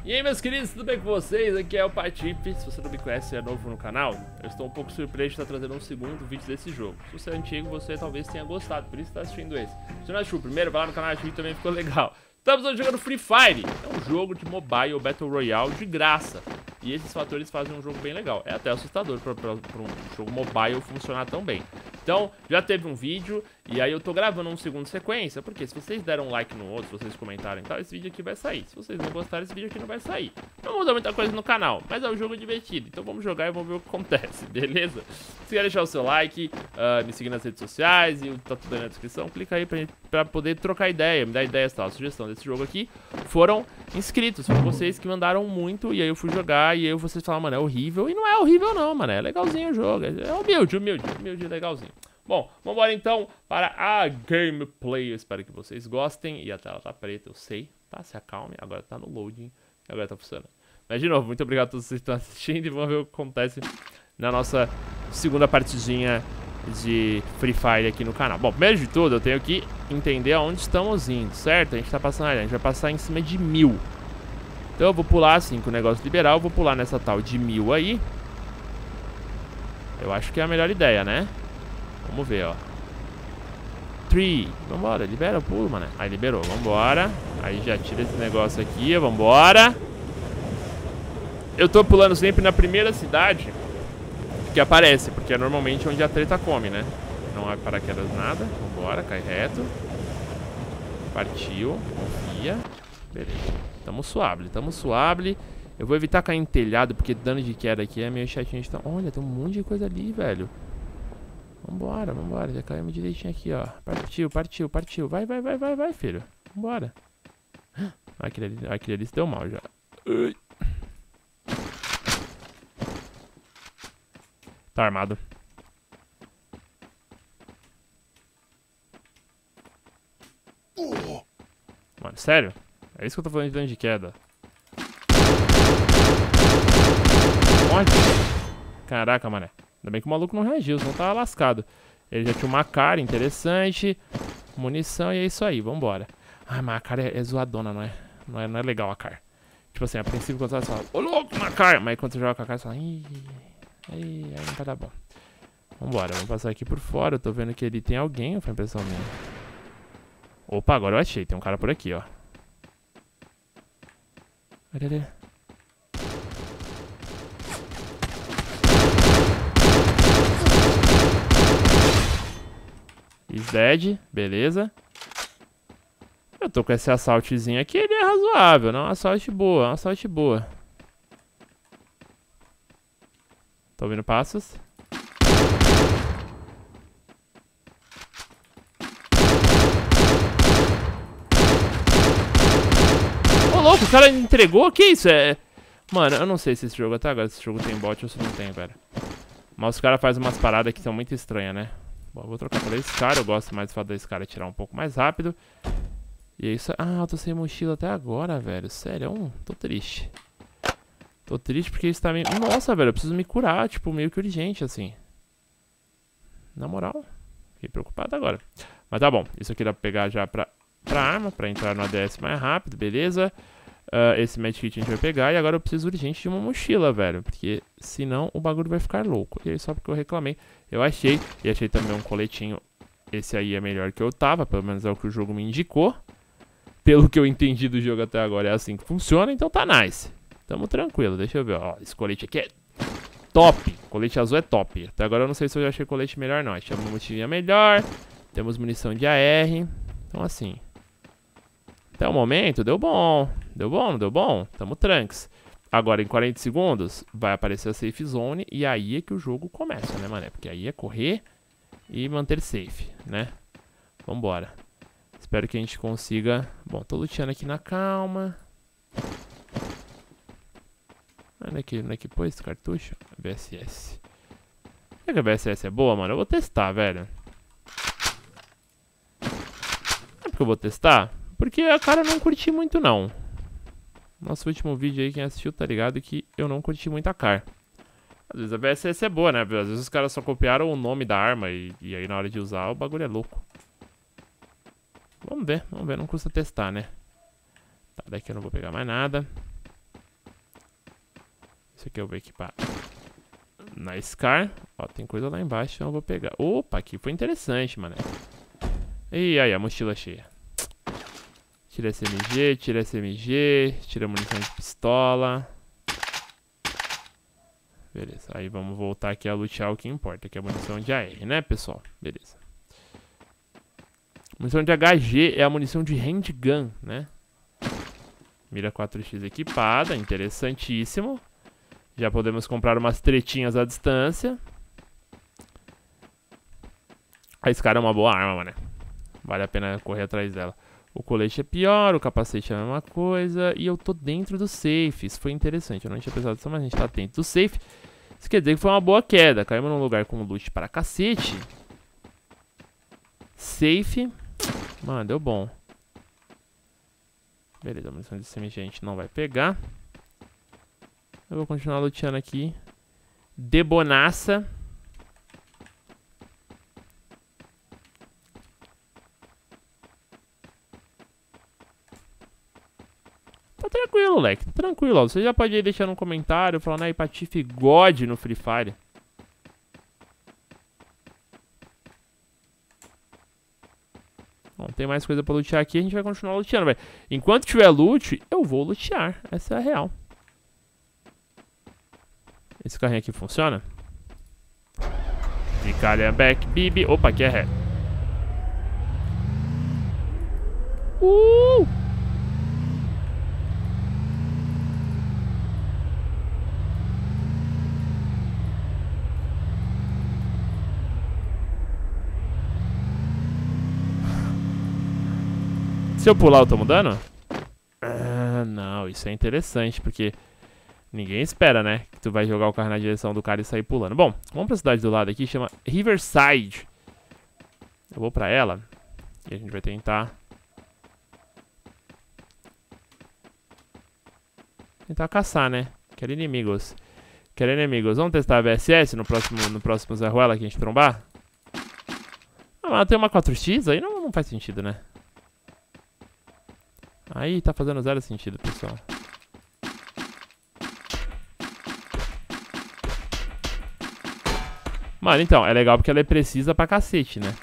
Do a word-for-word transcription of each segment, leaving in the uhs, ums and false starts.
E aí, meus queridos, tudo bem com vocês? Aqui é o Patife. Se você não me conhece e é novo no canal, eu estou um pouco surpreso de estar trazendo um segundo vídeo desse jogo. Se você é antigo, você talvez tenha gostado, por isso está assistindo esse. Se você não assistiu o primeiro, vai lá no canal, assistiu, também ficou legal. Estamos hoje jogando Free Fire. É um jogo de mobile Battle Royale de graça. E esses fatores fazem um jogo bem legal. É até assustador para um jogo mobile funcionar tão bem. Então, já teve um vídeo e aí eu tô gravando um segundo sequência, porque se vocês deram um like no outro, se vocês comentarem e tal, esse vídeo aqui vai sair. Se vocês não gostarem, esse vídeo aqui não vai sair. Não muda muita coisa no canal, mas é um jogo divertido. Então vamos jogar e vamos ver o que acontece, beleza? Se quer deixar o seu like, uh, me seguir nas redes sociais e tá tudo aí na descrição, clica aí pra, gente, pra poder trocar ideia, me dar ideias e tal. A sugestão desse jogo aqui foram inscritos, foram vocês que mandaram muito e aí eu fui jogar e aí vocês falaram, mano, é horrível. E não é horrível não, mano, é legalzinho o jogo, é humilde, humilde, humilde, legalzinho. Bom, vamos embora então para a gameplay. Eu espero que vocês gostem. E a tela tá preta, eu sei, tá? Se acalme, agora tá no loading, agora tá funcionando. Mas de novo, muito obrigado a todos vocês que estão assistindo e vamos ver o que acontece na nossa segunda partidinha de Free Fire aqui no canal. Bom, primeiro de tudo, eu tenho que entender aonde estamos indo, certo? A gente tá passando, a gente vai passar em cima de mil. Então eu vou pular assim, com o negócio liberal, eu vou pular nessa tal de mil aí. Eu acho que é a melhor ideia, né? Vamos ver, ó. três. Vambora, libera o pulo, mano. Aí liberou, vambora. Aí já tira esse negócio aqui, vambora. Eu tô pulando sempre na primeira cidade que aparece, porque é normalmente onde a treta come, né? Não há paraquedas nada. Vambora, cai reto. Partiu, confia. Beleza. Tamo suave, tamo suave. Eu vou evitar cair em telhado, porque dano de queda aqui é meio chatinho de... Olha, tem um monte de coisa ali, velho. Vambora, vambora, já caímos direitinho aqui, ó. Partiu, partiu, partiu. Vai, vai, vai, vai, vai, filho. Vambora. Aquele ali, aquele ali se deu mal já. Ui. Tá armado. Mano, sério? É isso que eu tô falando de dano de queda. Onde? Caraca, mané. Ainda bem que o maluco não reagiu, senão tava lascado. Ele já tinha uma cara interessante, munição e é isso aí, vambora. Ah, mas a cara é, é zoadona, não é? não é? Não é legal a cara. Tipo assim, a princípio quando você fala, ô louco, na cara! Mas quando você joga com a cara, você fala, ih, aí, aí não vai dar bom. Vambora, vamos passar aqui por fora. Eu tô vendo que ele tem alguém, ou foi impressão minha? Opa, agora eu achei, tem um cara por aqui, ó. Olha ali. Is dead, beleza. Eu tô com esse assaltezinho aqui, ele é razoável, não é um assalte boa, é um assalte boa. Tô ouvindo passos. Ô louco, o cara entregou? Que isso? É... Mano, eu não sei se esse jogo até agora, se esse jogo tem bot ou se não tem, velho. Mas os caras fazem umas paradas que são muito estranhas, né? Bom, eu vou trocar pela Scar, eu gosto mais do fato da Scar tirar um pouco mais rápido. E é isso. Ah, eu tô sem mochila até agora, velho. Sério, um, tô triste. Tô triste porque isso tá meio... Nossa, velho, eu preciso me curar, tipo, meio que urgente, assim. Na moral, fiquei preocupado agora. Mas tá bom, isso aqui dá pra pegar já pra, pra arma, pra entrar no A D S mais rápido, beleza. Uh, esse medkit a gente vai pegar e agora eu preciso urgente de uma mochila, velho. Porque senão o bagulho vai ficar louco. E aí só porque eu reclamei, eu achei. E achei também um coletinho. Esse aí é melhor que eu tava, pelo menos é o que o jogo me indicou. Pelo que eu entendi do jogo até agora é assim que funciona, então tá nice. Tamo tranquilo, deixa eu ver, ó. Esse colete aqui é top. Colete azul é top. Até agora eu não sei se eu já achei colete melhor não. Achei uma mochilinha melhor. Temos munição de A R. Então assim, até o momento deu bom. Deu bom, não deu bom? Tamo tranks. Agora em quarenta segundos vai aparecer a safe zone. E aí é que o jogo começa, né, mané? Porque aí é correr e manter safe, né? Vambora. Espero que a gente consiga... Bom, tô luteando aqui na calma. Onde é que, onde é que pôs esse cartucho? V S S. Será que a V S S é boa, mano? Eu vou testar, velho. É porque eu vou testar? Porque a cara eu não curti muito, não. Nosso último vídeo aí, quem assistiu tá ligado que eu não curti muito a cara. Às vezes a V S S é boa, né? Às vezes os caras só copiaram o nome da arma e, e aí na hora de usar o bagulho é louco. Vamos ver, vamos ver, não custa testar, né? Tá, daqui eu não vou pegar mais nada. Esse aqui eu vou equipar na Scar. Ó, tem coisa lá embaixo, então eu vou pegar. Opa, aqui foi interessante, mano. E aí, a mochila cheia. Tira S M G, tira S M G, tira munição de pistola. Beleza, aí vamos voltar aqui a lutear o que importa, que é a munição de A R, né, pessoal? Beleza. Munição de H G é a munição de handgun, né? Mira quatro x equipada, interessantíssimo. Já podemos comprar umas tretinhas à distância. A Scar é uma boa arma, né? Vale a pena correr atrás dela. O colete é pior, o capacete é a mesma coisa. E eu tô dentro do safe. Isso foi interessante, eu não tinha pensado nisso, mas a gente tá dentro do safe. Isso quer dizer que foi uma boa queda. Caímos num lugar com loot para cacete. Safe. Mano, deu bom. Beleza, a munição de S M G a gente não vai pegar. Eu vou continuar luteando aqui. De bonaça. Tá tranquilo, leque. Tá tranquilo, ó. Você já pode ir deixando um comentário falando aí Patife God no Free Fire. Bom, tem mais coisa pra lutear aqui, a gente vai continuar luteando, velho. Enquanto tiver loot, eu vou lutear. Essa é a real. Esse carrinho aqui funciona? Vicária back, bibi. Opa, aqui é ré. Uh! Se eu pular, eu tomo dano? Ah, não, isso é interessante, porque ninguém espera, né? Que tu vai jogar o carro na direção do cara e sair pulando. Bom, vamos pra cidade do lado aqui, chama Riverside. Eu vou pra ela e a gente vai tentar... Tentar caçar, né? Quero inimigos. Quero inimigos. Vamos testar a V S S no próximo, no próximo Zé Ruela que a gente trombar? Ah, mas tem uma quatro x aí não, não faz sentido, né? Aí tá fazendo zero sentido, pessoal. Mano, então, é legal porque ela é precisa pra cacete, né?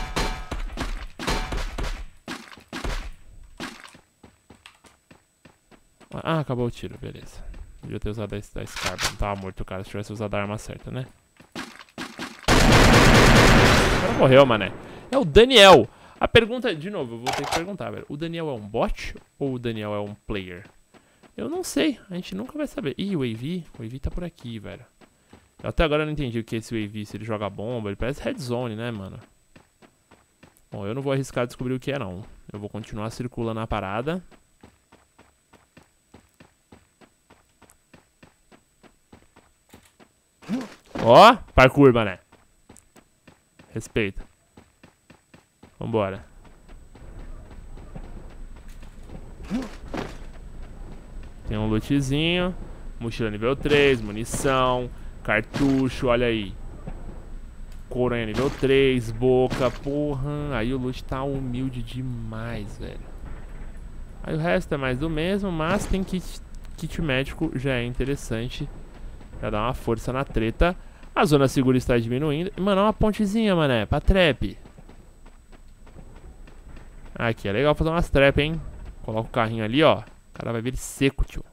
Ah, acabou o tiro, beleza. Devia ter usado a, a Scar, não tava morto o cara se tivesse usado a arma certa, né? O cara morreu, mané. É o Daniel. A pergunta, de novo, eu vou ter que perguntar, velho. O Daniel é um bot ou o Daniel é um player? Eu não sei, a gente nunca vai saber. Ih, o A V, o A V tá por aqui, velho. Eu até agora não entendi o que é esse A V, se ele joga bomba. Ele parece Red Zone, né, mano? Bom, eu não vou arriscar descobrir o que é, não. Eu vou continuar circulando a parada. Ó, parkour, mané. Respeita. Vambora. Tem um lootzinho. Mochila nível três, munição, cartucho, olha aí. Coronha nível três, boca, porra. Aí o loot tá humilde demais, velho. Aí o resto é mais do mesmo, mas tem kit, kit médico, já é interessante. Já dá uma força na treta. A zona segura está diminuindo. E, mano, é uma pontezinha, mané, pra trap. Aqui, é legal fazer umas trap, hein? Coloca o carrinho ali, ó. O cara vai vir seco, tio.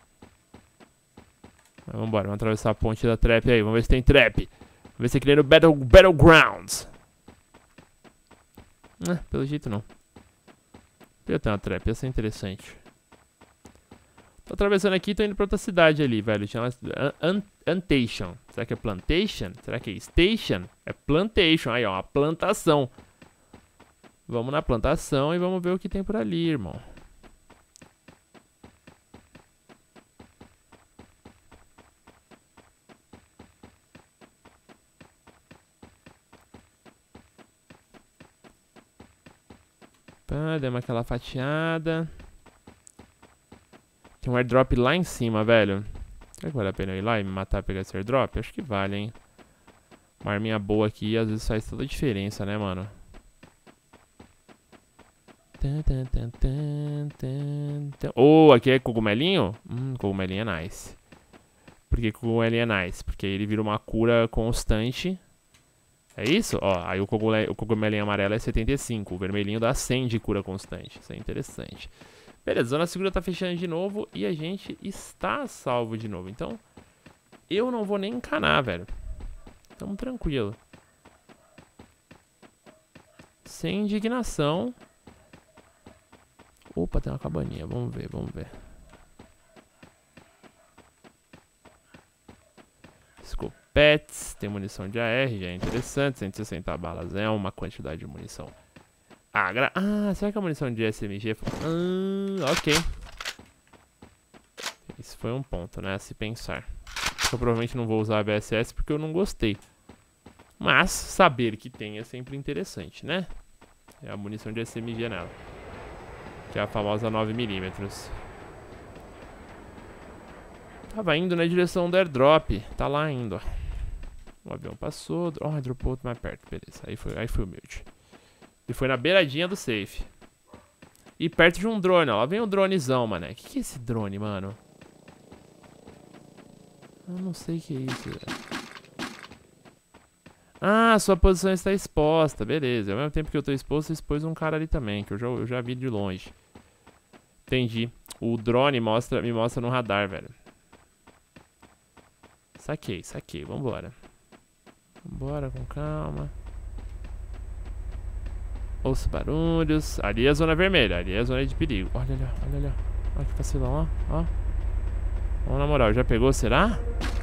Mas vambora, vamos atravessar a ponte da trap aí. Vamos ver se tem trap. Vamos ver se aqui no Battle, Battlegrounds. Ah, pelo jeito não. Eu tenho uma trap, ia ser interessante. Tô atravessando aqui e tô indo pra outra cidade ali, velho. Chama Antation. Será que é Plantation? Será que é Station? É Plantation. Aí, ó, uma plantação. Vamos na plantação e vamos ver o que tem por ali, irmão. Pá, demos aquela fatiada. Tem um airdrop lá em cima, velho. Será que vale a pena eu ir lá e me matar e pegar esse airdrop? Acho que vale, hein. Uma arminha boa aqui às vezes faz toda a diferença, né, mano? Oh, aqui é cogumelinho? Hum, cogumelinho é nice. Por que cogumelinho é nice? Porque ele vira uma cura constante. É isso? Ó, aí o, cogumel, o cogumelinho amarelo é setenta e cinco. O vermelhinho dá cem de cura constante. Isso é interessante. Beleza, zona segura tá fechando de novo. E a gente está salvo de novo. Então, eu não vou nem encanar, velho. Tamo tranquilo. Sem indignação. Opa, tem uma cabaninha. Vamos ver, vamos ver. Escopetes. Tem munição de A R, já é interessante. cento e sessenta balas é uma quantidade de munição. Ah, gra... ah será que a munição de S M G... Ah, ok. Isso foi um ponto, né? A se pensar. Eu provavelmente não vou usar a B S S porque eu não gostei. Mas saber que tem é sempre interessante, né? É a munição de S M G nela. Que é a famosa nove milímetros. Tava indo na direção do airdrop. Tá lá ainda, ó. O avião passou. Ó, oh, dropou outro mais perto. Beleza, aí foi, aí foi humilde. Ele foi na beiradinha do safe. E perto de um drone, ó. Lá vem o dronezão, mano. O que, que é esse drone, mano? Eu não sei o que é isso, velho. Ah, sua posição está exposta. Beleza. Ao mesmo tempo que eu tô exposto, você expôs um cara ali também. Que eu já, eu já vi de longe. Entendi. O drone mostra, me mostra no radar, velho. Saquei, saquei. Vambora. Vambora com calma. Ouço barulhos. Ali é a zona vermelha. Ali é a zona de perigo. Olha ali, olha ali. Olha que vacilão, ó. ó. Vamos na moral. Já pegou, será?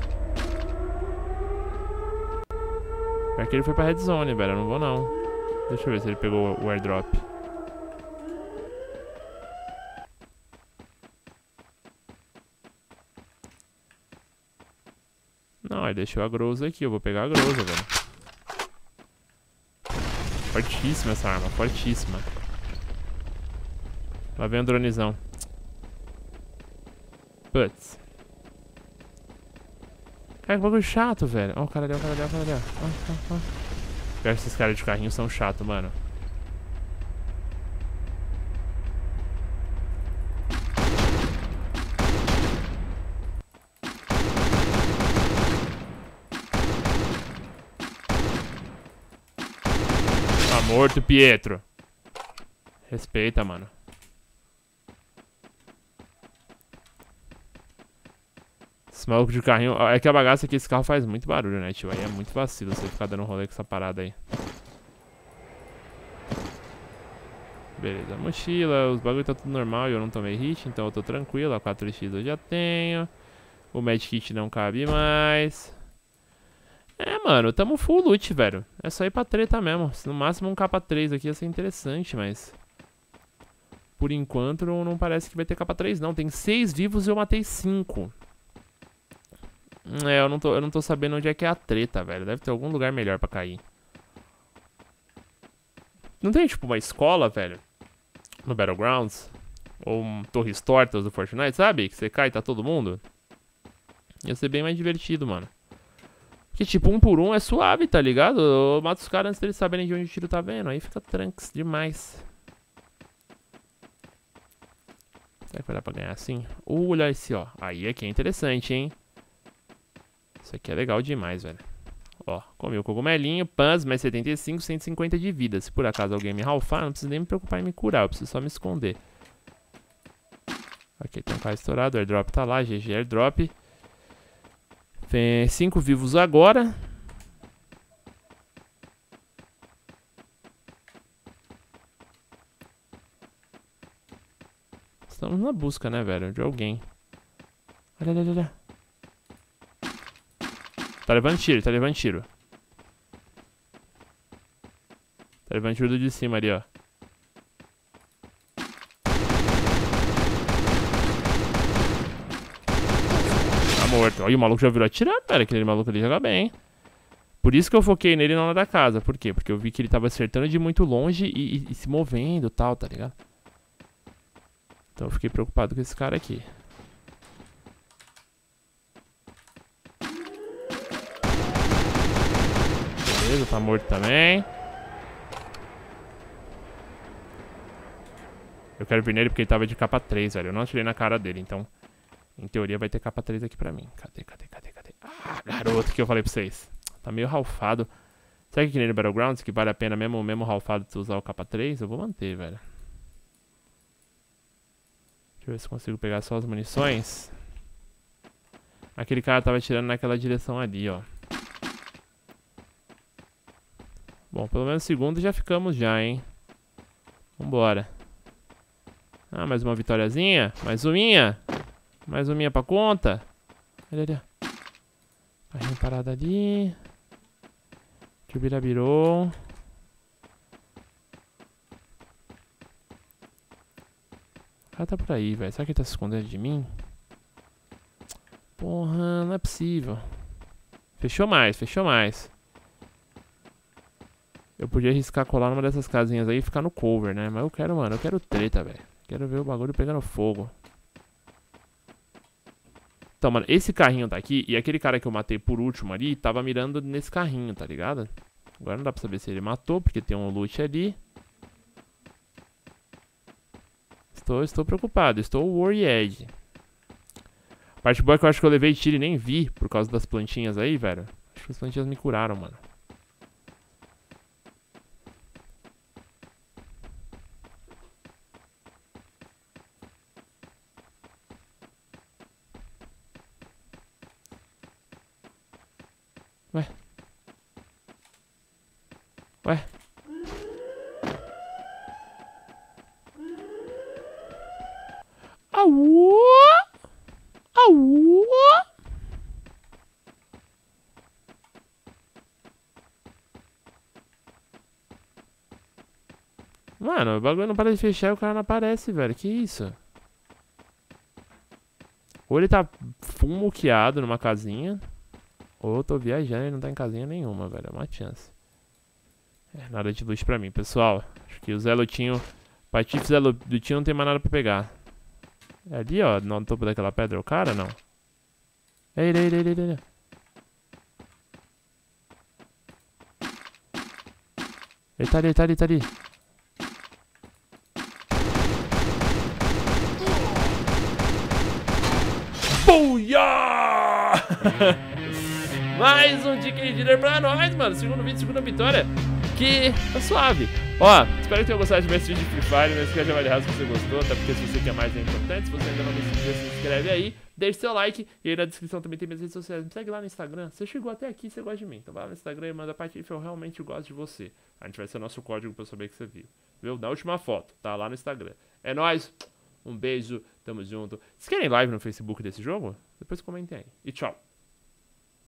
Pior que ele foi pra red zone, velho. Eu não vou, não. Deixa eu ver se ele pegou o airdrop. Não, ele deixou a Groza aqui. Eu vou pegar a Groza, velho. Fortíssima essa arma, fortíssima. Lá vem o dronezão. Putz. Cara, que bagulho chato, velho. Ó, o cara ali, o cara ali, o cara ali. Ó, ó, ó. Pior que esses caras de carrinho são chatos, mano. Tá morto, Pietro. Respeita, mano. Esse maluco de carrinho... É que a bagaça aqui, esse carro faz muito barulho, né, tio? Aí é muito vacilo você ficar dando rolê com essa parada aí. Beleza, mochila, os bagulho tá tudo normal e eu não tomei hit, então eu tô tranquilo. A quatro x eu já tenho. O medkit não cabe mais. É, mano, tamo full loot, velho. É só ir pra treta mesmo. No máximo um K três aqui ia ser interessante, mas... Por enquanto não parece que vai ter K três, não. Tem seis vivos e eu matei cinco. É, eu não, tô, eu não tô sabendo onde é que é a treta, velho. Deve ter algum lugar melhor pra cair. Não tem, tipo, uma escola, velho? No Battlegrounds? Ou um Torres Tortas do Fortnite, sabe? Que você cai e tá todo mundo? Ia ser bem mais divertido, mano. Porque, tipo, um por um é suave, tá ligado? Eu mato os caras antes deles saberem de onde o tiro tá vendo. Aí fica tranks demais. Será que vai dar pra ganhar assim? Uh, olha esse, ó. Aí é que é interessante, hein? Isso aqui é legal demais, velho. Ó, comi o cogumelinho, pans, mais setenta e cinco, cento e cinquenta de vida. Se por acaso alguém me ralfar, não preciso nem me preocupar em me curar. Eu preciso só me esconder. Ok, tem um cara estourado. O airdrop tá lá, G G airdrop. Tem cinco vivos agora. Estamos na busca, né, velho? De alguém. Olha, olha, olha. Tá levando tiro, tá levando tiro. Tá levando tiro do de cima ali, ó. Tá morto. Olha, o maluco já virou atirado, velho. Aquele maluco ali joga bem, hein? Por isso que eu foquei nele na hora da casa. Por quê? Porque eu vi que ele tava acertando de muito longe e, e, e se movendo e tal, tá ligado? Então eu fiquei preocupado com esse cara aqui. Beleza, tá morto também. Eu quero vir nele porque ele tava de capa três, velho. Eu não atirei na cara dele, então... Em teoria vai ter capa três aqui pra mim. Cadê, cadê, cadê? Garoto, que eu falei pra vocês. Tá meio ralfado. Será que, que nem no Battlegrounds, que vale a pena mesmo, mesmo ralfado tu usar o capa três? Eu vou manter, velho. Deixa eu ver se consigo pegar só as munições. Aquele cara tava atirando naquela direção ali, ó. Bom, pelo menos segundo já ficamos já, hein. Vambora. Ah, mais uma vitóriazinha. Mais uminha. Mais uminha pra conta. Olha ali, ó. Carrinho parado ali. Chubirabirou. O cara tá por aí, velho. Será que ele tá se escondendo de mim? Porra, não é possível. Fechou mais, fechou mais. Eu podia arriscar colar numa dessas casinhas aí e ficar no cover, né? Mas eu quero, mano, eu quero treta, velho. Quero ver o bagulho pegando fogo. Então, mano, esse carrinho tá aqui e aquele cara que eu matei por último ali tava mirando nesse carrinho, tá ligado? Agora não dá pra saber se ele matou, porque tem um loot ali. Estou, estou preocupado, estou worried. A parte boa é que eu acho que eu levei tiro e nem vi por causa das plantinhas aí, velho. Acho que as plantinhas me curaram, mano. Ué? Ué? Au! Au! Mano, o bagulho não para de fechar e o cara não aparece, velho. Que isso? Ou ele tá full muqueado numa casinha, ou eu tô viajando e não tá em casinha nenhuma, velho. É uma chance. É, nada de luz pra mim, pessoal. Acho que o Zé Lutinho... Patife Zé Lutinho não tem mais nada pra pegar. É ali, ó, no topo daquela pedra. O cara, não. É ele, é ele, é ele, é ele. Ele tá ali, ele tá ali, ele tá ali. Booyah! Mais um D K Dealer pra nós, mano. Segundo vídeo, segunda vitória. Que tá suave. Ó, espero que tenham gostado de ver esse vídeo de Free Fire. Não esqueça de avaliar se você gostou, até porque se você quer mais é importante. Se você ainda não me inscreveu, se inscreve aí. Deixe seu like. E aí na descrição também tem minhas redes sociais. Me segue lá no Instagram. Você chegou até aqui, você gosta de mim. Então vai lá no Instagram e manda Patife, eu realmente gosto de você. A gente vai ser o nosso código pra eu saber que você viu. Viu? Na última foto, tá lá no Instagram. É nóis. Um beijo, tamo junto. Vocês querem live no Facebook desse jogo? Depois comentem aí. E tchau.